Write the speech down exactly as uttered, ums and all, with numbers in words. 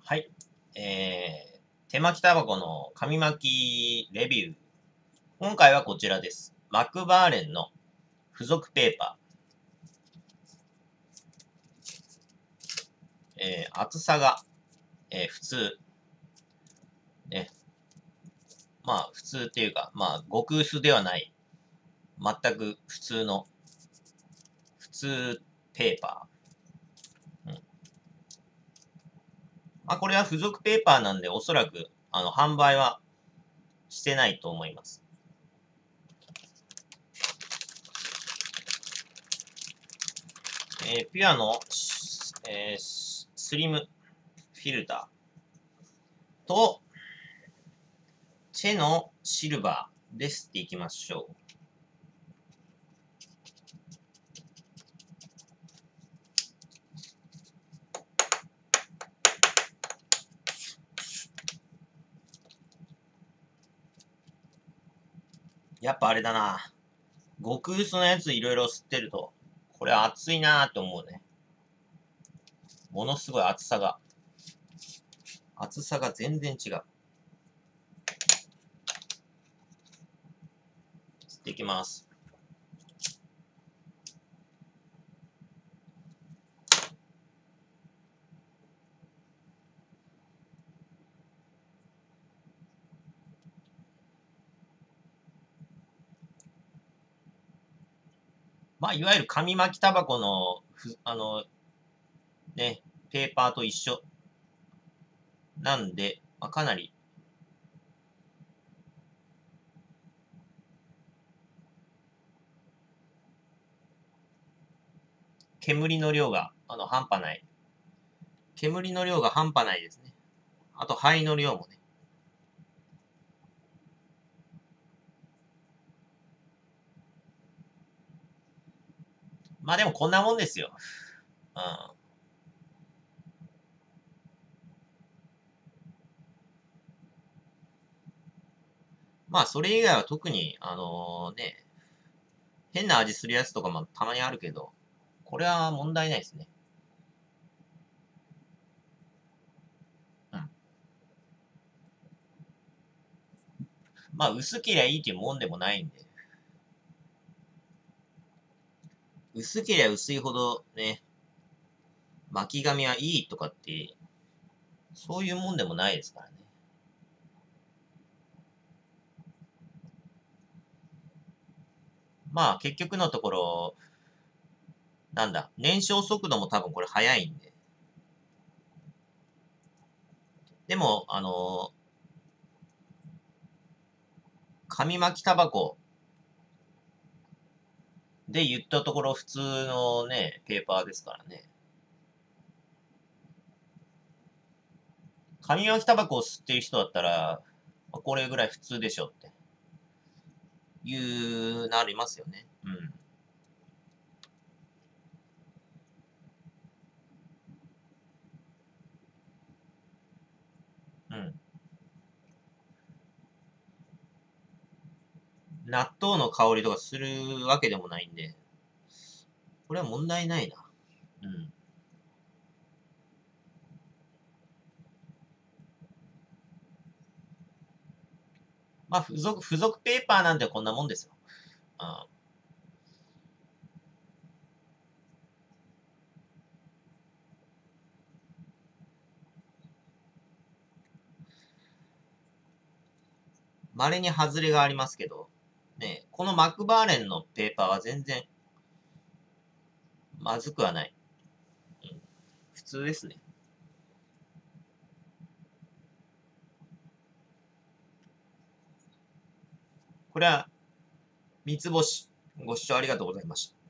はい。えー、手巻きタバコの紙巻きレビュー。今回はこちらです。マクバーレンの付属ペーパー。えー、厚さが、えー、普通。ね。まあ、普通っていうか、まあ、極薄ではない。全く普通の、普通ペーパー。うん。まあ、これは付属ペーパーなんで、おそらく、あの、販売はしてないと思います。えー、ピュアの、えー、スリムフィルターと、チェのシルバーで吸っていきましょう。やっぱあれだな。極薄のやついろいろ吸ってると、これ熱いなーって思うね。ものすごい熱さが。熱さが全然違う。吸っていきます。まあ、いわゆる紙巻きタバコの、あの、ね、ペーパーと一緒なんで、まあ、かなり、煙の量が、あの、半端ない。煙の量が半端ないですね。あと、灰の量もね。まあでもこんなもんですよ。うん。まあ、それ以外は特に、あのね、変な味するやつとかもたまにあるけど、これは問題ないですね。うん。まあ、薄けりゃいいっていうもんでもないんで。薄けりゃ薄いほどね、巻き紙はいいとかって、そういうもんでもないですからね。まあ、結局のところ、なんだ、燃焼速度も多分これ速いんで。でも、あの紙巻きタバコで言ったところ普通のね、ペーパーですからね。紙巻きタバコを吸ってる人だったら、これぐらい普通でしょっていう、なりますよね。うん。うん。納豆の香りとかするわけでもないんで、これは問題ないな。うん。まあ、付属、付属ペーパーなんてこんなもんですよ。うん。稀に外れがありますけど、ね、このマクバーレンのペーパーは全然まずくはない。うん、普通ですね。これは三つ星。ご視聴ありがとうございました。